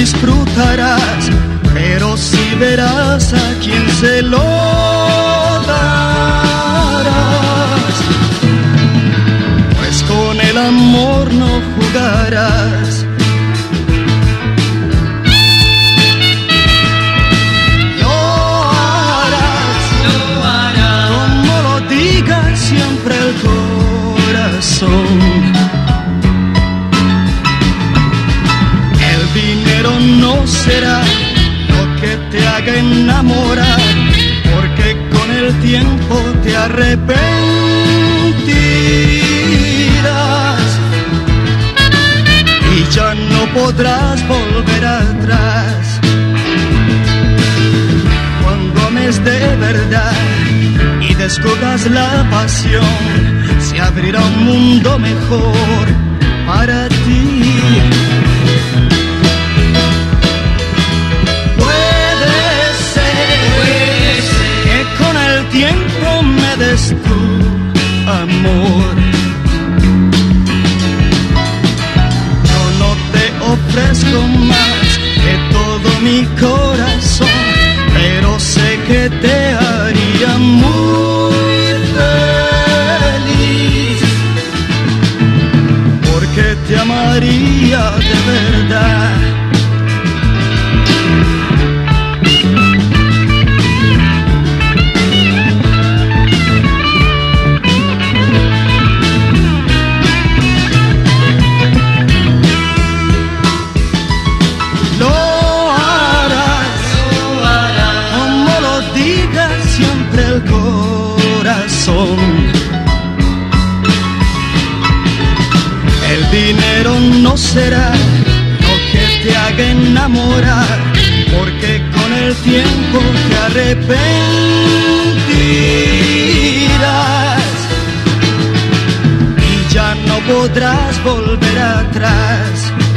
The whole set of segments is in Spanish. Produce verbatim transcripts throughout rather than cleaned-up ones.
disfrutarás, pero si verás a quien se lo darás, pues con el amor no jugarás. Lo harás, lo harás, como lo diga siempre el corazón. El dinero no será lo que te haga enamorar, porque con el tiempo te arrepentirás y ya no podrás volver atrás. Cuando ames de verdad y descubras la pasión, se abrirá un mundo mejor para ti. Tiempo me des tu amor. Yo no te ofrezco más que todo mi corazón, pero sé que te haría muy feliz, porque te amaría de verdad. El dinero no será lo que te haga enamorar, porque con el tiempo te arrepentirás y ya no podrás volver atrás.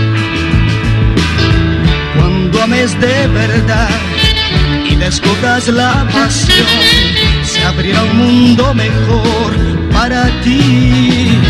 Cuando ames de verdad y descubras la pasión, se abrirá un mundo mejor para ti.